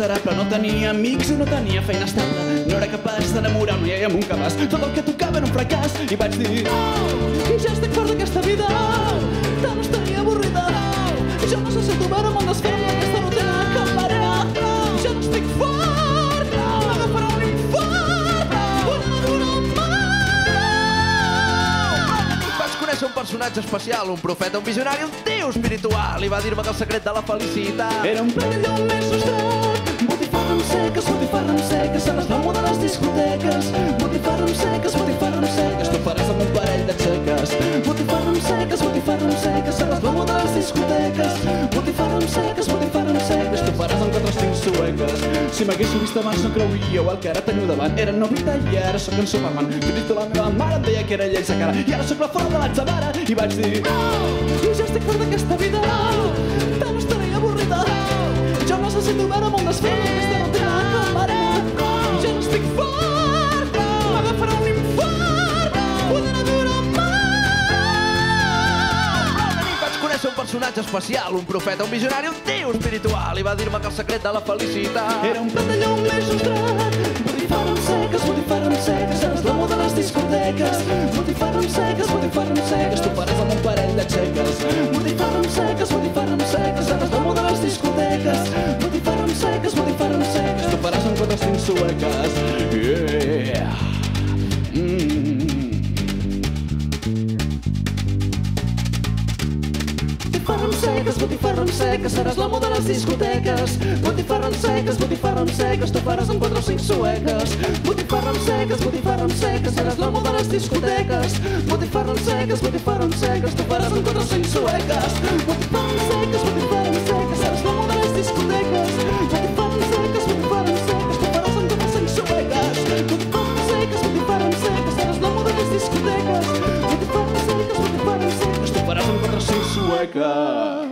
serà, però no tenia amics i no tenia feina estable. No era capaç d'enamorar una iaia amb un cabàs. Tot el que tocava era un fracàs. I vaig dir, no, ja estic fort d'aquesta vida, tant estaria avorrida. Jo necessito veure món desfer aquesta rutina que em marea. Ja no estic fort, m'agafarà un infart, vull anar d'una mà. Vaig conèixer un personatge especial, un profeta, un visionari, un tio espiritual, i va dir-me que el secret de la felicitat era un ple d'allò més nostrat. Botifarra amb seques, seràs l'amo de les discoteques. Botifarra amb seques, tu faràs amb un parell de xeques. Botifarra amb seques, seràs l'amo de les discoteques. Botifarra amb seques, tu faràs amb 4 o 5 sueques. Si m'haguéssiu vist abans no creuríeu el que ara teniu davant. Era Nobita i ara sóc en Superman. Fins i tot la meva mare em deia que era lleig de cara. I ara sóc la fora de l'Atzavara. I vaig dir, no, ja estic fort d'aquesta vida, tant estaré avorrida. Jo necessito veure món desfer aquesta rutina que em marea. Ja no estic fort, m'agafarà un infart, vull anar d'una mà. Vaig conèixer un personatge especial, un profeta, un visionari, un tio espiritual, i va dir-me que el secret de la felicitat era un plat de llum més nostrat. Botifarra amb seques, seràs l'amo de les discoteques. Botifarra amb seques, tu faràs amb un parell de xeques. Botifarra amb seques, seràs l'amo de les discoteques. Botifarra amb seques, tu faràs amb 4 o 5 sueques. Yeah. Botifarra amb seques, seràs l'amo de les discoteques. Botifarra amb seques, tu faràs amb 4 o 5 sueques. Botifarra amb seques, seràs l'amo de les discoteques. Botifarra amb seques, tu faràs amb 4 o 5 sueques. Botifarra amb seques, seràs l'amo de les discoteques. Botifarra amb seques, tu faràs amb 4 o 5 sueques. Botifarra amb seques, seràs l'amo de les discoteques. Botifarra amb seques, tu faràs amb 4 o 5 sueques.